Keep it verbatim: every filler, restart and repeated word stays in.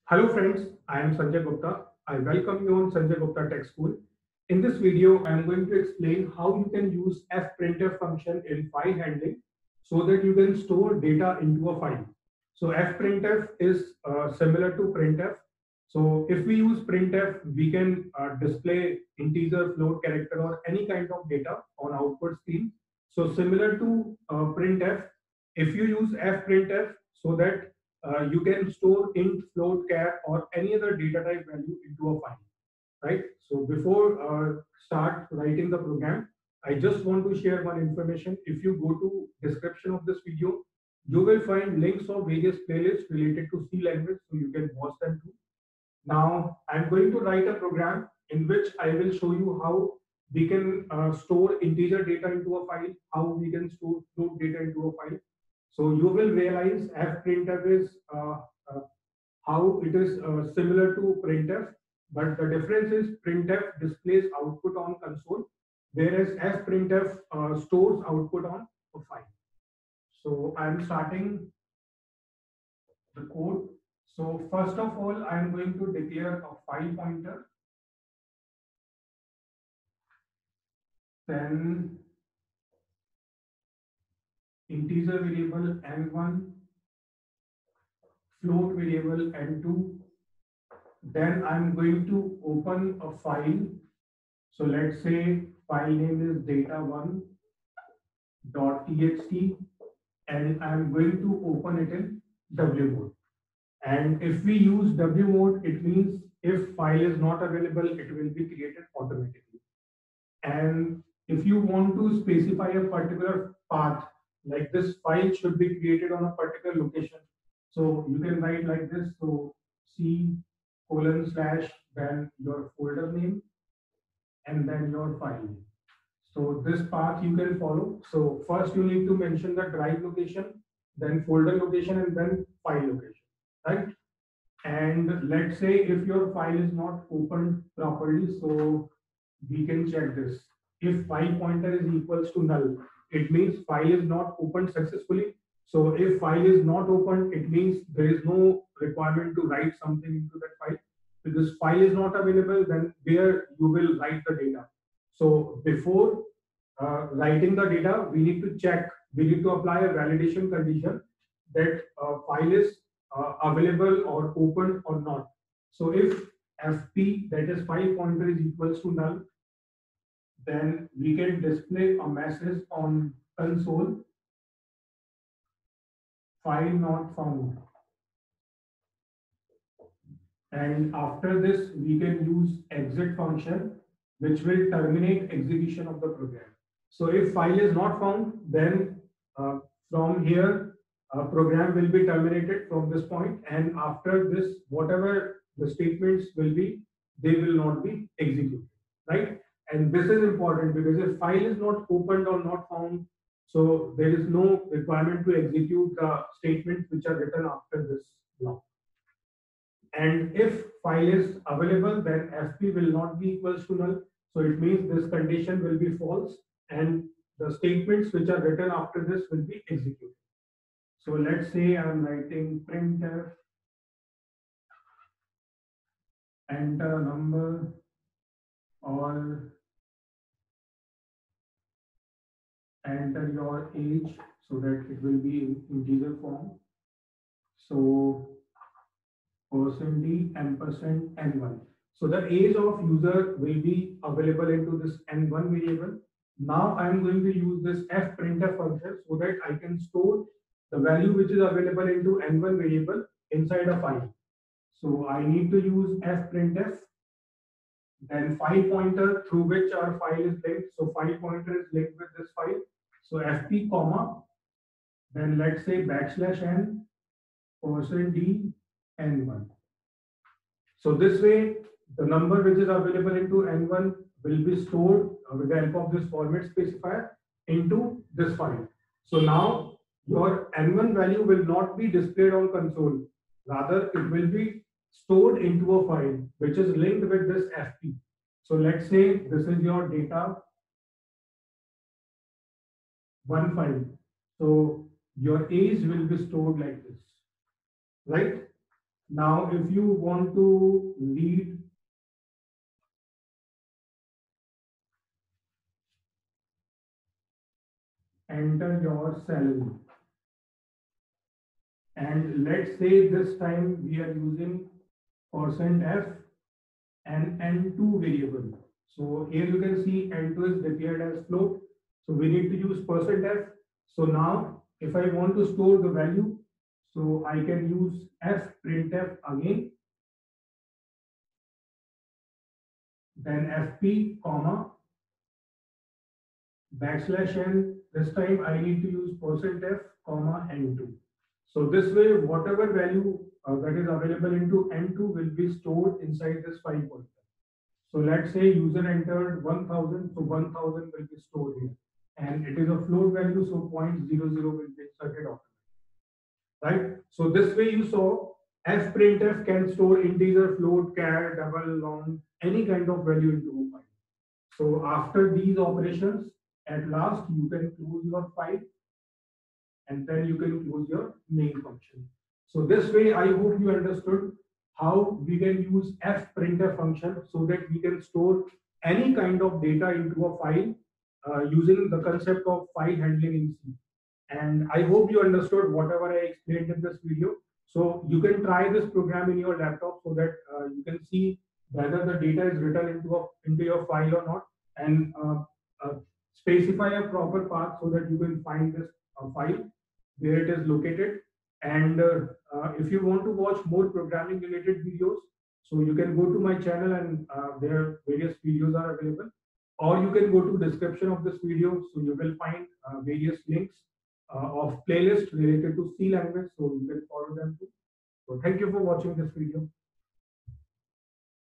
Hello friends, I am Sanjay Gupta. I welcome you on Sanjay Gupta Tech School. In this video, I am going to explain how you can use fprintf function in file handling so that you can store data into a file. So fprintf is uh, similar to printf. So if we use printf, we can uh, display integer, float, character or any kind of data on output screen. So similar to uh, printf, if you use fprintf so that uh, you can store int, float, char, or any other data type value into a file, right? So before uh, start writing the program, I just want to share one information. If you go to description of this video, you will find links of various playlists related to C language, so you can watch them too. Now I'm going to write a program in which I will show you how we can uh, store integer data into a file, how we can store float data into a file. So you will realize fprintf is uh, uh, how it is uh, similar to printf, but the difference is printf displays output on console, whereas fprintf uh, stores output on a file. So I'm starting the code. So first of all, I'm going to declare a file pointer, then integer variable n one, float variable n two. Then I'm going to open a file. So let's say file name is data one dot txt, and I'm going to open it in W mode. And if we use W mode, it means if file is not available, it will be created automatically. And if you want to specify a particular path, like this file should be created on a particular location, so you can write like this. So C colon slash, then your folder name, and then your file name. So this path you can follow. So first you need to mention the drive location, then folder location, and then file location, right? And let's say if your file is not opened properly, so we can check this. If file pointer is equals to null, it means file is not opened successfully. So if file is not opened, it means there is no requirement to write something into that file. Because file is not available, then where you will write the data. So before uh, writing the data, we need to check, we need to apply a validation condition that uh, file is uh, available or open or not. So if fp, that is file pointer, is equals to null, then we can display a message on console, file not found. And after this, we can use exit function, which will terminate execution of the program. So if file is not found, then uh, from here, uh, program will be terminated from this point, and after this, whatever the statements will be, they will not be executed, right? And this is important because if file is not opened or not found, so there is no requirement to execute the statements which are written after this block. And if file is available, then fp will not be equals to null. So it means this condition will be false, and the statements which are written after this will be executed. So let's say I'm writing printf, enter a number, or enter your age, so that it will be in integer form. So percent d ampersand n one. So the age of user will be available into this n one variable. Now I am going to use this fprintf function so that I can store the value which is available into n one variable inside a file. So I need to use fprintf, then file pointer through which our file is linked. So file pointer is linked with this file. So fp comma, then let's say backslash n percent d n one. So this way, the number which is available into n one will be stored with the help of this format specifier into this file. So now your n one value will not be displayed on console. Rather, it will be stored into a file which is linked with this fp. So let's say this is your data one file. So your age will be stored like this, right? Now, if you want to read enter your salary, and let's say this time we are using percent f and n two variable. So here you can see n two is declared as float. So we need to use percent f. So now if I want to store the value, so I can use f printf again, then fp comma backslash n. This time I need to use percent f comma n two. So this way, whatever value uh, that is available into n two will be stored inside this file pointer. So let's say user entered one thousand, so one thousand will be stored here. And it is a float value, so zero point zero zero will be inserted automatically. Right? So this way you saw fprintf can store integer, float, char, double, long, any kind of value into a file. So after these operations, at last you can close your file and then you can close your main function. So this way, I hope you understood how we can use fprintf function so that we can store any kind of data into a file uh, using the concept of file handling in C. And I hope you understood whatever I explained in this video. So you can try this program in your laptop so that uh, you can see whether the data is written into a into your file or not, and uh, uh, specify a proper path so that you can find this uh, file where it is located. And uh, uh, if you want to watch more programming related videos, so you can go to my channel, and uh, there various videos are available, or you can go to description of this video, so you will find uh, various links uh, of playlist related to C language, so you can follow them too. So thank you for watching this video.